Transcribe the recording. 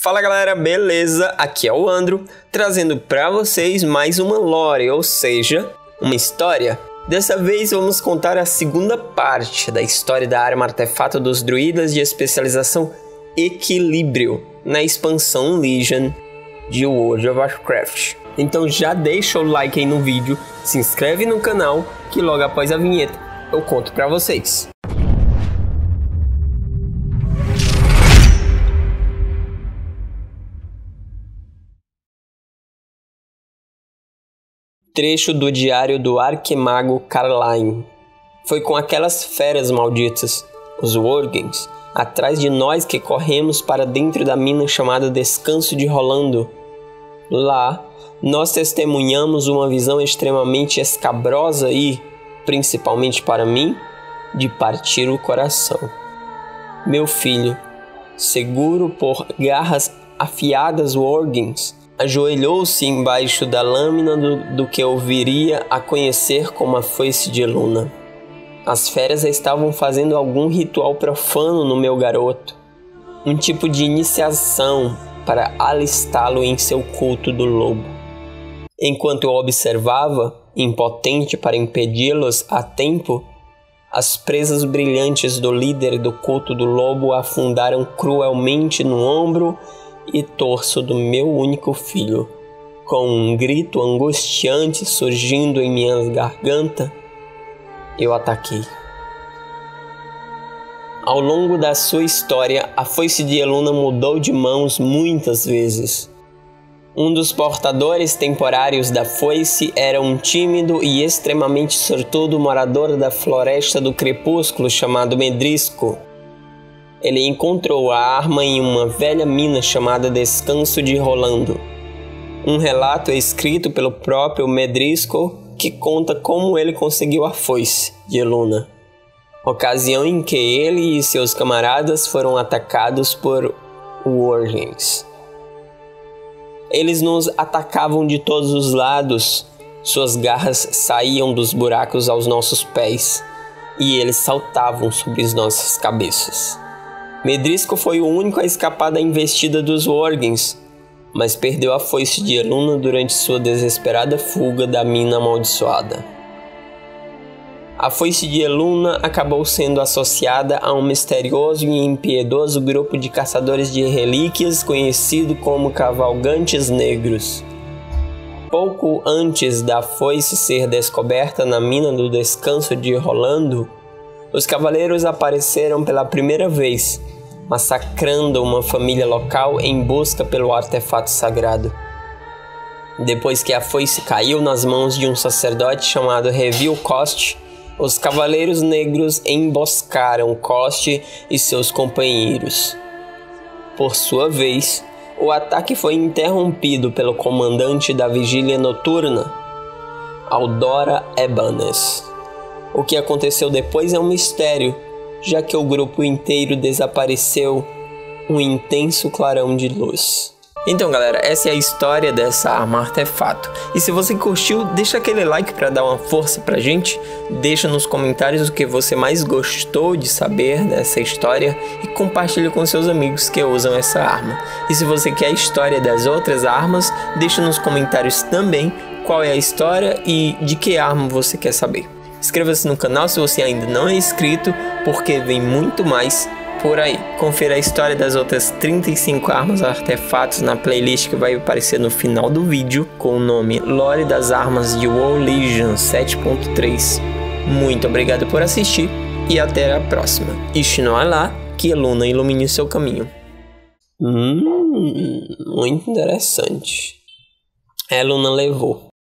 Fala galera, beleza? Aqui é o Andro, trazendo pra vocês mais uma lore, ou seja, uma história. Dessa vez vamos contar a segunda parte da história da arma artefato dos druidas de especialização Equilíbrio, na expansão Legion de World of Warcraft. Então já deixa o like aí no vídeo, se inscreve no canal, que logo após a vinheta eu conto pra vocês. Trecho do diário do arquimago Carline. Foi com aquelas feras malditas, os Worgens, atrás de nós que corremos para dentro da mina chamada Descanso de Rolando. Lá, nós testemunhamos uma visão extremamente escabrosa e, principalmente para mim, de partir o coração. Meu filho, seguro por garras afiadas Worgens, ajoelhou-se embaixo da lâmina do que eu viria a conhecer como a foice de Eluna. As feras estavam fazendo algum ritual profano no meu garoto, um tipo de iniciação para alistá-lo em seu culto do lobo. Enquanto eu observava, impotente para impedi-los a tempo, as presas brilhantes do líder do culto do lobo afundaram cruelmente no ombro e torso do meu único filho. Com um grito angustiante surgindo em minha garganta, eu ataquei. Ao longo da sua história, a foice de Eluna mudou de mãos muitas vezes. Um dos portadores temporários da foice era um tímido e extremamente sortudo morador da Floresta do Crepúsculo chamado Medrisco. Ele encontrou a arma em uma velha mina chamada Descanso de Rolando. Um relato escrito pelo próprio Medrisco que conta como ele conseguiu a foice de Eluna. Ocasião em que ele e seus camaradas foram atacados por Worgens. Eles nos atacavam de todos os lados, suas garras saíam dos buracos aos nossos pés e eles saltavam sobre as nossas cabeças. Medrisco foi o único a escapar da investida dos Worgens, mas perdeu a foice de Eluna durante sua desesperada fuga da mina amaldiçoada. A foice de Eluna acabou sendo associada a um misterioso e impiedoso grupo de caçadores de relíquias conhecido como Cavalgantes Negros. Pouco antes da foice ser descoberta na mina do Descanso de Rolando, os cavaleiros apareceram pela primeira vez, massacrando uma família local em busca pelo artefato sagrado. Depois que a foice caiu nas mãos de um sacerdote chamado Revil Kost, os cavaleiros negros emboscaram Kost e seus companheiros. Por sua vez, o ataque foi interrompido pelo comandante da vigília noturna, Aldora Ebanes. O que aconteceu depois é um mistério, já que o grupo inteiro desapareceu um intenso clarão de luz. Então galera, essa é a história dessa arma artefato. E se você curtiu, deixa aquele like para dar uma força pra gente. Deixa nos comentários o que você mais gostou de saber dessa história e compartilha com seus amigos que usam essa arma. E se você quer a história das outras armas, deixa nos comentários também qual é a história e de que arma você quer saber. Inscreva-se no canal se você ainda não é inscrito, porque vem muito mais por aí. Confira a história das outras 35 armas artefatos na playlist que vai aparecer no final do vídeo, com o nome Lore das Armas de WoW Legion 7.3. Muito obrigado por assistir e até a próxima. Ishnoalá, que Eluna ilumine o seu caminho. Muito interessante. A Eluna levou.